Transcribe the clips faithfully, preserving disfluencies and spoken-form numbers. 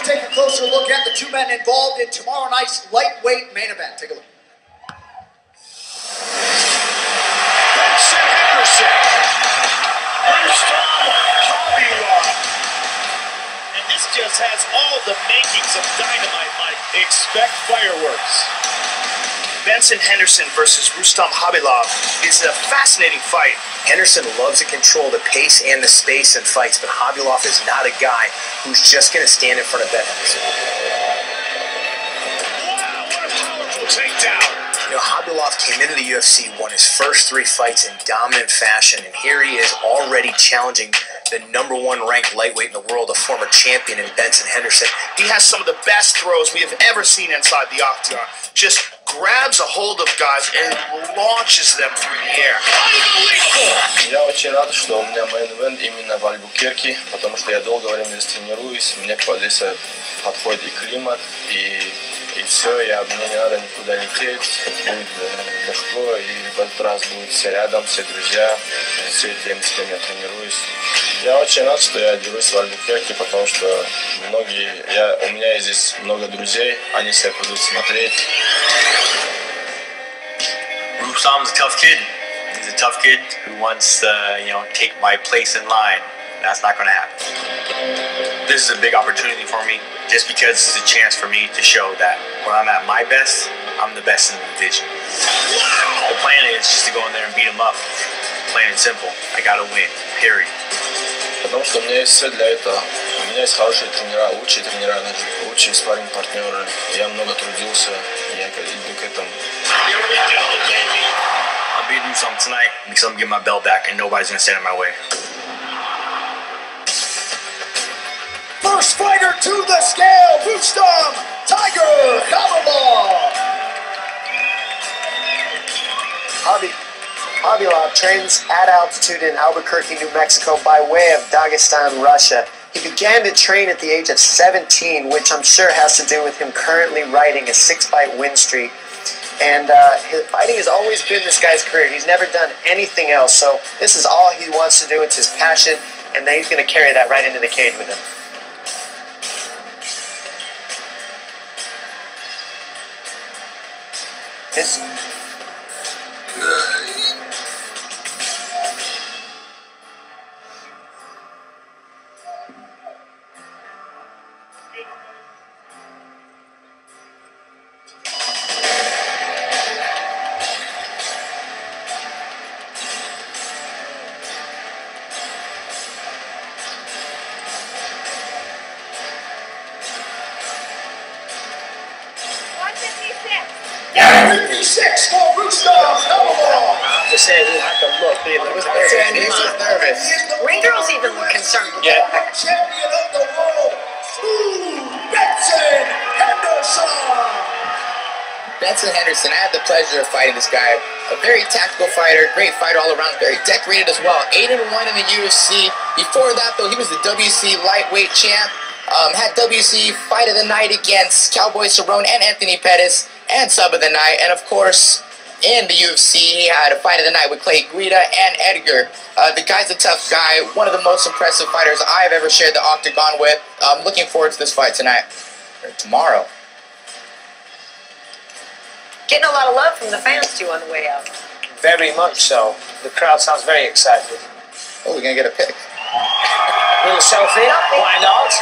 to take a closer look at the two men involved in tomorrow night's lightweight main event. Take a look. Benson Henderson. Rustam Khabilov. And this just has all the makings of dynamite, Mike. Expect fireworks. Benson Henderson versus Rustam Khabilov is a fascinating fight. Henderson loves to control the pace and the space in fights, but Khabilov is not a guy who's just going to stand in front of Ben Henderson. Wow, what a powerful takedown. You know, Khabilov came into the U F C, won his first three fights in dominant fashion, and here he is already challenging the number one ranked lightweight in the world, a former champion in Benson Henderson. He has some of the best throws we have ever seen inside the octagon. Just grabs a hold of guys and launches them through the air. Unbelievable! Я очень рад, что у меня мейн-ивент именно в Альбукерке, потому что я долгое время здесь тренируюсь, мне здесь подходит и климат, и, и все, я, мне не надо никуда лететь, будет легко, и в этот раз будут все рядом, все друзья, все те, с кем я тренируюсь. Я очень рад, что я дерусь в Альбукерке, потому что многие, я, у меня здесь много друзей, они все будут смотреть. Rustam's a tough kid. He's a tough kid who wants to, uh, you know, take my place in line. That's not going to happen. This is a big opportunity for me, just because it's a chance for me to show that when I'm at my best, I'm the best in the division. The plan is just to go in there and beat him up. Plain and simple. I got to win. Period. Потому что у меня есть все для этого. У меня есть хорошие тренера, лучшие тренера, лучшие спарринг-партнеры. Я много трудился, я иду к этому. I'll beat Rustam tonight because I'm getting my belt back and nobody's going to stand in my way. First fighter to the scale, Rustam Tiger Khabilov. Khabilov trains at altitude in Albuquerque, New Mexico by way of Dagestan, Russia. He began to train at the age of seventeen, which I'm sure has to do with him currently riding a six-fight win streak. And uh, his fighting has always been this guy's career. He's never done anything else, so this is all he wants to do. It's his passion, and then he's going to carry that right into the cage with him. This fifty-six for Rustam Khabilov. I'm just saying, we have to look. He was nervous. He was nervous. Ring girls even look concerned. Yeah. Champion of the world, Benson Henderson. Benson Henderson, I had the pleasure of fighting this guy. A very tactical fighter, great fighter all around, very decorated as well. eight and one in the U F C. Before that, though, he was the W C lightweight champ. Um, had W C fight of the night against Cowboy Cerrone and Anthony Pettis, and sub of the night. And of course, in the U F C, he had a fight of the night with Clay Guida and Edgar. Uh, the guy's a tough guy, one of the most impressive fighters I've ever shared the octagon with. I'm looking forward to this fight tonight, or tomorrow. Getting a lot of love from the fans too on the way out. Very much so. The crowd sounds very excited. Oh, we're gonna get a pic. Little selfie? Why not?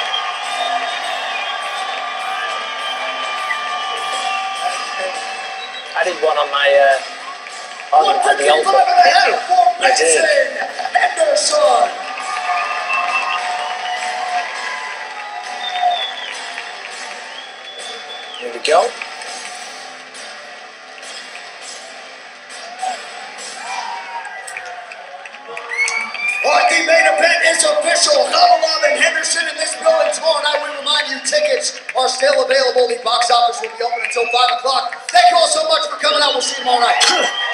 I did one on my uh, on, on the old book. I did. Henderson. Here we go. Alright, the main event is official. Khabilov and Henderson in this building tomorrow night. We remind you, tickets are still available. The box office will be open until five o'clock. Thank you all so much for coming out. We'll see you tomorrow night.